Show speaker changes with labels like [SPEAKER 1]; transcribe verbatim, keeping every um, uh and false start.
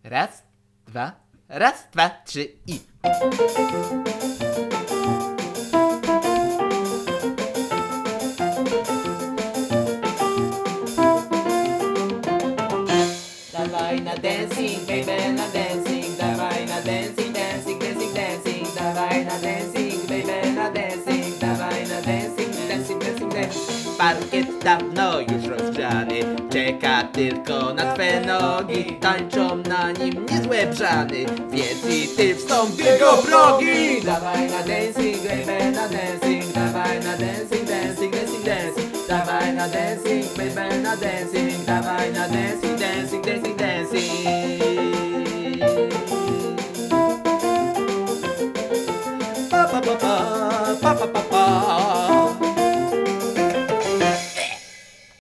[SPEAKER 1] Raz, dwa, raz, dwa, trzy i...
[SPEAKER 2] Dawaj na dancing, baby, na dancing, dawaj na dancing, dancing, dancing, dancing, dawaj na dancing, baby, na dancing, dawaj na dancing, dancing, dancing, dancing.
[SPEAKER 1] Parkiet dawno już rozgrzany, czeka tylko na twe nogi. Tańczą na nim niezłe brzany, więc i ty wstąp tylko progi.
[SPEAKER 2] Dawaj na dancing, baby, na dancing, dawaj na dancing, dancing, dancing, dancing, dawaj na dancing, baby, na dancing, dawaj na dancing, dancing, dancing, dancing.